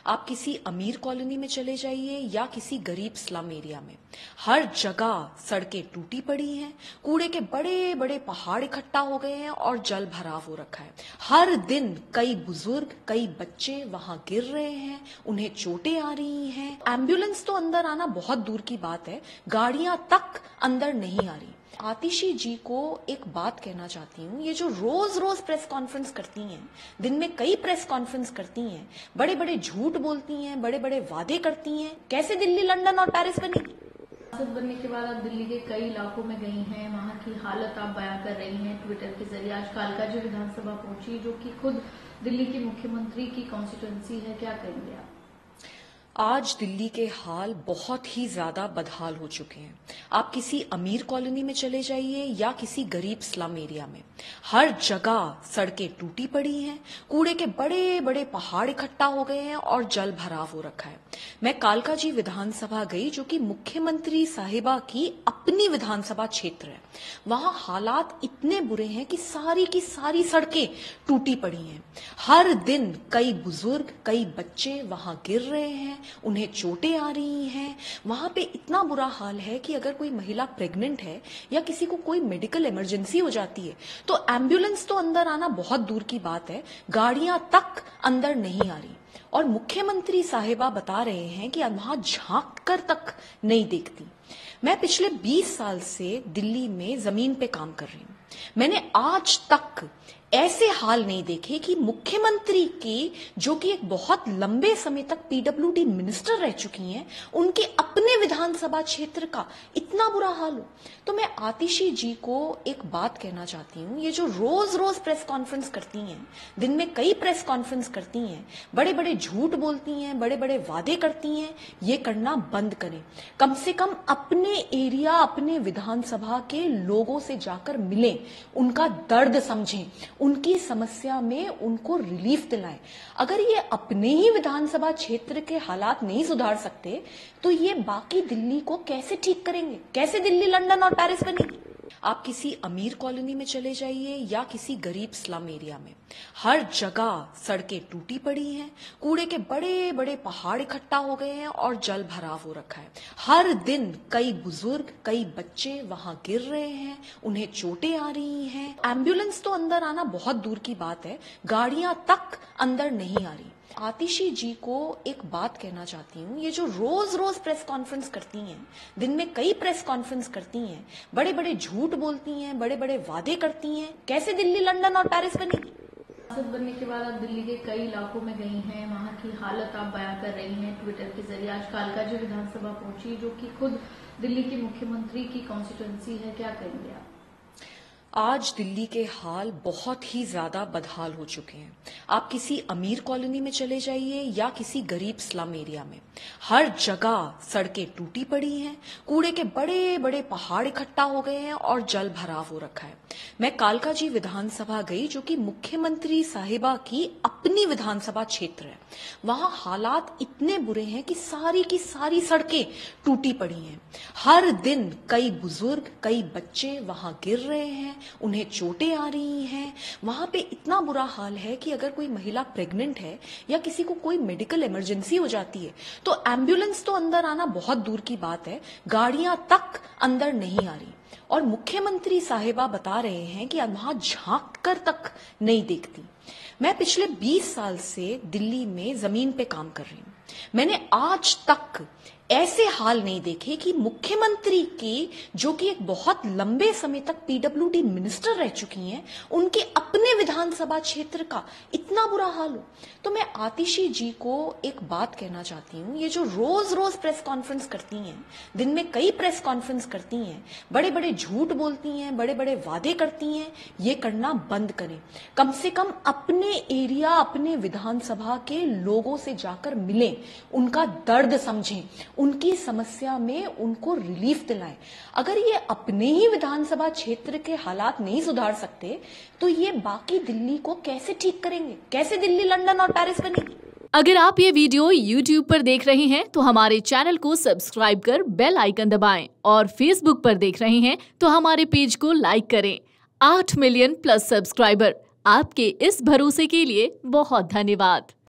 आप किसी अमीर कॉलोनी में चले जाइए या किसी गरीब स्लम एरिया में, हर जगह सड़कें टूटी पड़ी हैं, कूड़े के बड़े बड़े पहाड़ इकट्ठा हो गए हैं और जल भराव हो रखा है। हर दिन कई बुजुर्ग, कई बच्चे वहां गिर रहे हैं, उन्हें चोटें आ रही हैं। एम्बुलेंस तो अंदर आना बहुत दूर की बात है, गाड़ियां तक अंदर नहीं आ रही। आतिशी जी को एक बात कहना चाहती हूँ, ये जो रोज रोज प्रेस कॉन्फ्रेंस करती हैं, दिन में कई प्रेस कॉन्फ्रेंस करती हैं, बड़े बड़े झूठ बोलती हैं, बड़े बड़े वादे करती हैं, कैसे दिल्ली, लंदन और पेरिस बनेगी? सांसद बनने के बाद आप दिल्ली के कई इलाकों में गई हैं, वहां की हालत आप बयां कर रही हैं ट्विटर के जरिए। आज कालकाजी विधानसभा पहुंची, जो कि खुद दिल्ली के मुख्यमंत्री की कॉन्स्टिट्यूंसी है, क्या कहेंगे आप? आज दिल्ली के हाल बहुत ही ज्यादा बदहाल हो चुके हैं। आप किसी अमीर कॉलोनी में चले जाइए या किसी गरीब स्लम एरिया में, हर जगह सड़कें टूटी पड़ी हैं, कूड़े के बड़े बड़े पहाड़ इकट्ठा हो गए हैं और जल भराव हो रखा है। मैं कालकाजी विधानसभा गई, जो कि मुख्यमंत्री साहिबा की अपनी विधानसभा क्षेत्र है। वहां हालात इतने बुरे हैं कि सारी की सारी सड़कें टूटी पड़ी हैं। हर दिन कई बुजुर्ग, कई बच्चे वहां गिर रहे हैं, उन्हें चोटें आ रही हैं। वहां पे इतना बुरा हाल है कि अगर कोई महिला प्रेग्नेंट है या किसी को कोई मेडिकल इमरजेंसी हो जाती है तो एम्बुलेंस तो अंदर आना बहुत दूर की बात है, गाड़ियां तक अंदर नहीं आ रही। और मुख्यमंत्री साहिबा बता रहे हैं कि वहां झांक कर तक नहीं देखती। मैं पिछले 20 साल से दिल्ली में जमीन पे काम कर रही हूं। मैंने आज तक ऐसे हाल नहीं देखे कि मुख्यमंत्री की, जो कि एक बहुत लंबे समय तक पीडब्ल्यूडी मिनिस्टर रह चुकी हैं, उनके अपने विधानसभा क्षेत्र का इतना बुरा हाल हो। तो मैं आतिशी जी को एक बात कहना चाहती हूँ, ये जो रोज रोज प्रेस कॉन्फ्रेंस करती हैं, दिन में कई प्रेस कॉन्फ्रेंस करती हैं, बड़े बड़े झूठ बोलती हैं, बड़े बड़े वादे करती हैं, ये करना बंद करें। कम से कम अपने एरिया, अपने विधानसभा के लोगों से जाकर मिलें, उनका दर्द समझें, उनकी समस्या में उनको रिलीफ दिलाएं। अगर ये अपने ही विधानसभा क्षेत्र के हालात नहीं सुधार सकते तो ये बाकी दिल्ली को कैसे ठीक करेंगे? कैसे दिल्ली, लंदन और पेरिस बनेगी? आप किसी अमीर कॉलोनी में चले जाइए या किसी गरीब स्लम एरिया में, हर जगह सड़कें टूटी पड़ी हैं, कूड़े के बड़े बड़े पहाड़ इकट्ठा हो गए हैं और जल भराव हो रखा है। हर दिन कई बुजुर्ग, कई बच्चे वहां गिर रहे हैं, उन्हें चोटें आ रही हैं। एम्बुलेंस तो अंदर आना बहुत दूर की बात है, गाड़ियां तक अंदर नहीं आ रही। आतिशी जी को एक बात कहना चाहती हूँ, ये जो रोज रोज प्रेस कॉन्फ्रेंस करती हैं, दिन में कई प्रेस कॉन्फ्रेंस करती हैं, बड़े बड़े झूठ बोलती हैं, बड़े बड़े वादे करती हैं, कैसे दिल्ली, लंदन और पेरिस बनेगी? सांसद बनने के बाद आप दिल्ली के कई इलाकों में गई हैं, वहां की हालत आप बयां कर रही हैं ट्विटर के जरिए। आज कालकाजी विधानसभा पहुंची, जो कि खुद दिल्ली के मुख्यमंत्री की कॉन्स्टिट्यूंसी है, क्या कहेंगे आप? आज दिल्ली के हाल बहुत ही ज्यादा बदहाल हो चुके हैं। आप किसी अमीर कॉलोनी में चले जाइए या किसी गरीब स्लम एरिया में, हर जगह सड़कें टूटी पड़ी हैं, कूड़े के बड़े बड़े पहाड़ इकट्ठा हो गए हैं और जल भराव हो रखा है। मैं कालकाजी विधानसभा गई, जो कि मुख्यमंत्री साहिबा की अपनी विधानसभा क्षेत्र है। वहां हालात इतने बुरे हैं कि सारी की सारी सड़कें टूटी पड़ी हैं। हर दिन कई बुजुर्ग, कई बच्चे वहां गिर रहे हैं, उन्हें चोटें आ रही हैं। वहां पे इतना बुरा हाल है कि अगर कोई महिला प्रेग्नेंट है या किसी को कोई मेडिकल इमरजेंसी हो जाती है तो एम्बुलेंस तो अंदर आना बहुत दूर की बात है, गाड़ियां तक अंदर नहीं आ रही। और मुख्यमंत्री साहिबा बता रहे हैं कि वहां झांक कर तक नहीं देखती। मैं पिछले 20 साल से दिल्ली में जमीन पे काम कर रही हूं। मैंने आज तक ऐसे हाल नहीं देखे कि मुख्यमंत्री की, जो कि एक बहुत लंबे समय तक पीडब्ल्यूडी मिनिस्टर रह चुकी हैं, उनके अपने विधानसभा क्षेत्र का इतना बुरा हाल हो। तो मैं आतिशी जी को एक बात कहना चाहती हूँ, ये जो रोज रोज प्रेस कॉन्फ्रेंस करती हैं, दिन में कई प्रेस कॉन्फ्रेंस करती हैं, बड़े बड़े झूठ बोलती हैं, बड़े बड़े वादे करती हैं, ये करना बंद करें। कम से कम अपने एरिया, अपने विधानसभा के लोगों से जाकर मिलें, उनका दर्द समझें, उनकी समस्या में उनको रिलीफ दिलाएं। अगर ये अपने ही विधानसभा क्षेत्र के हालात नहीं सुधार सकते तो ये बाकी दिल्ली को कैसे ठीक करेंगे? कैसे दिल्ली, लंदन और पेरिस बनेगी? अगर आप ये वीडियो YouTube पर देख रहे हैं तो हमारे चैनल को सब्सक्राइब कर बेल आइकन दबाएं, और Facebook पर देख रहे हैं तो हमारे पेज को लाइक करें। 8 मिलियन प्लस सब्सक्राइबर, आपके इस भरोसे के लिए बहुत धन्यवाद।